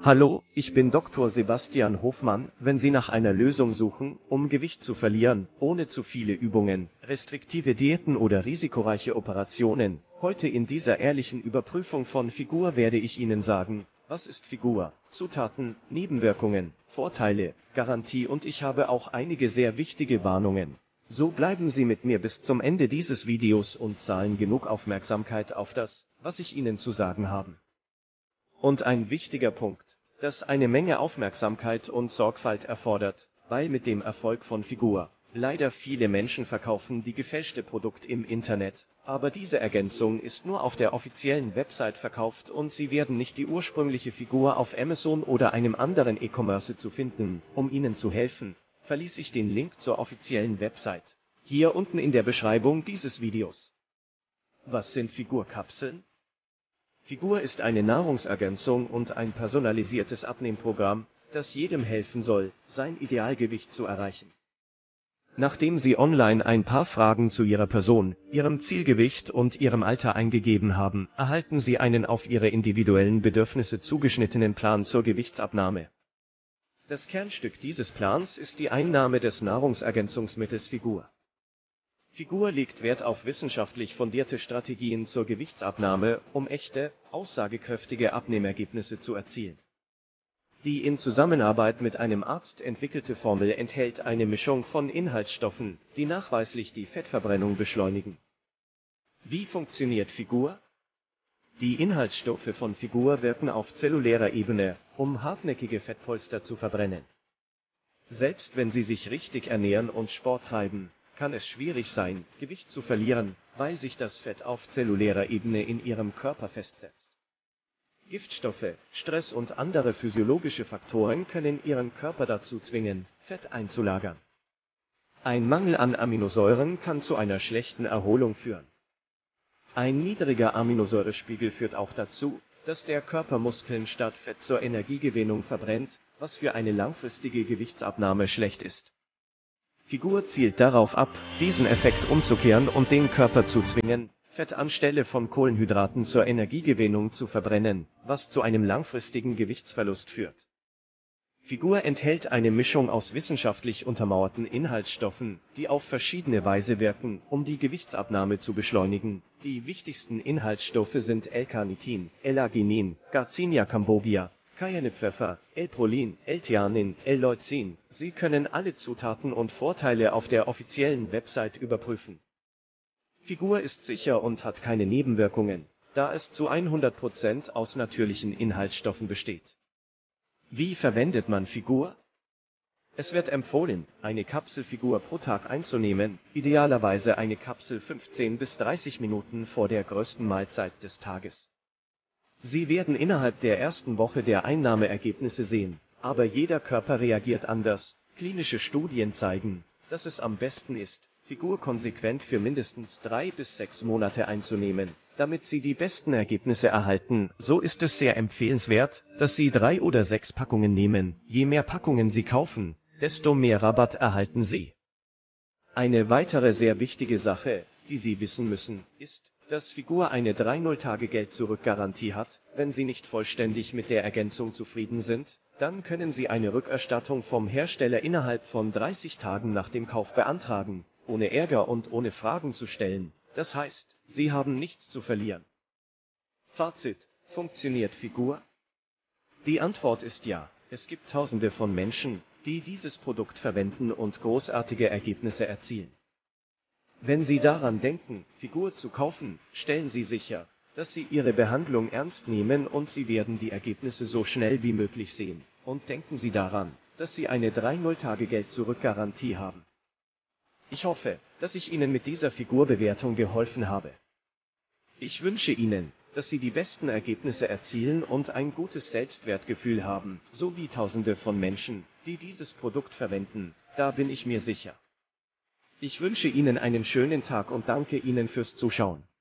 Hallo, ich bin Dr. Sebastian Hofmann. Wenn Sie nach einer Lösung suchen, um Gewicht zu verlieren, ohne zu viele Übungen, restriktive Diäten oder risikoreiche Operationen, heute in dieser ehrlichen Überprüfung von Figur werde ich Ihnen sagen, was ist Figur, Zutaten, Nebenwirkungen, Vorteile, Garantie und ich habe auch einige sehr wichtige Warnungen. So bleiben Sie mit mir bis zum Ende dieses Videos und zahlen genug Aufmerksamkeit auf das, was ich Ihnen zu sagen habe. Und ein wichtiger Punkt, das eine Menge Aufmerksamkeit und Sorgfalt erfordert, weil mit dem Erfolg von Figur leider viele Menschen verkaufen die gefälschte Produkt im Internet, aber diese Ergänzung ist nur auf der offiziellen Website verkauft und Sie werden nicht die ursprüngliche Figur auf Amazon oder einem anderen E-Commerce zu finden. Um Ihnen zu helfen, verließ ich den Link zur offiziellen Website, hier unten in der Beschreibung dieses Videos. Was sind Figurkapseln? Figur ist eine Nahrungsergänzung und ein personalisiertes Abnehmprogramm, das jedem helfen soll, sein Idealgewicht zu erreichen. Nachdem Sie online ein paar Fragen zu Ihrer Person, Ihrem Zielgewicht und Ihrem Alter eingegeben haben, erhalten Sie einen auf Ihre individuellen Bedürfnisse zugeschnittenen Plan zur Gewichtsabnahme. Das Kernstück dieses Plans ist die Einnahme des Nahrungsergänzungsmittels Figur. Figur legt Wert auf wissenschaftlich fundierte Strategien zur Gewichtsabnahme, um echte, aussagekräftige Abnehmergebnisse zu erzielen. Die in Zusammenarbeit mit einem Arzt entwickelte Formel enthält eine Mischung von Inhaltsstoffen, die nachweislich die Fettverbrennung beschleunigen. Wie funktioniert Figur? Die Inhaltsstoffe von Figur wirken auf zellulärer Ebene, um hartnäckige Fettpolster zu verbrennen. Selbst wenn Sie sich richtig ernähren und Sport treiben, kann es schwierig sein, Gewicht zu verlieren, weil sich das Fett auf zellulärer Ebene in Ihrem Körper festsetzt. Giftstoffe, Stress und andere physiologische Faktoren können Ihren Körper dazu zwingen, Fett einzulagern. Ein Mangel an Aminosäuren kann zu einer schlechten Erholung führen. Ein niedriger Aminosäurespiegel führt auch dazu, dass der Körper Muskeln statt Fett zur Energiegewinnung verbrennt, was für eine langfristige Gewichtsabnahme schlecht ist. Figur zielt darauf ab, diesen Effekt umzukehren und den Körper zu zwingen, Fett anstelle von Kohlenhydraten zur Energiegewinnung zu verbrennen, was zu einem langfristigen Gewichtsverlust führt. Figur enthält eine Mischung aus wissenschaftlich untermauerten Inhaltsstoffen, die auf verschiedene Weise wirken, um die Gewichtsabnahme zu beschleunigen. Die wichtigsten Inhaltsstoffe sind L-Carnitin, L-Arginin, Garcinia cambogia, Cayennepfeffer, L-Prolin, L-Theanin, L-Leucin. Sie können alle Zutaten und Vorteile auf der offiziellen Website überprüfen. Figur ist sicher und hat keine Nebenwirkungen, da es zu 100% aus natürlichen Inhaltsstoffen besteht. Wie verwendet man Figur? Es wird empfohlen, eine Kapselfigur pro Tag einzunehmen, idealerweise eine Kapsel 15 bis 30 Minuten vor der größten Mahlzeit des Tages. Sie werden innerhalb der ersten Woche der Einnahme Ergebnisse sehen, aber jeder Körper reagiert anders. Klinische Studien zeigen, dass es am besten ist, Figur konsequent für mindestens 3 bis 6 Monate einzunehmen, damit Sie die besten Ergebnisse erhalten. So ist es sehr empfehlenswert, dass Sie 3 oder 6 Packungen nehmen. Je mehr Packungen Sie kaufen, desto mehr Rabatt erhalten Sie. Eine weitere sehr wichtige Sache, die Sie wissen müssen, ist, dass Figur eine 3-0-Tage-Geld-Zurück-Garantie hat. Wenn Sie nicht vollständig mit der Ergänzung zufrieden sind, dann können Sie eine Rückerstattung vom Hersteller innerhalb von 30 Tagen nach dem Kauf beantragen, ohne Ärger und ohne Fragen zu stellen. Das heißt, Sie haben nichts zu verlieren. Fazit: Funktioniert Figur? Die Antwort ist ja. Es gibt Tausende von Menschen, die dieses Produkt verwenden und großartige Ergebnisse erzielen. Wenn Sie daran denken, Figur zu kaufen, stellen Sie sicher, dass Sie Ihre Behandlung ernst nehmen und Sie werden die Ergebnisse so schnell wie möglich sehen. Und denken Sie daran, dass Sie eine 3-0-Tage-Geld-Zurück-Garantie haben. Ich hoffe, dass ich Ihnen mit dieser Figurbewertung geholfen habe. Ich wünsche Ihnen, dass Sie die besten Ergebnisse erzielen und ein gutes Selbstwertgefühl haben, so wie Tausende von Menschen, die dieses Produkt verwenden, da bin ich mir sicher. Ich wünsche Ihnen einen schönen Tag und danke Ihnen fürs Zuschauen.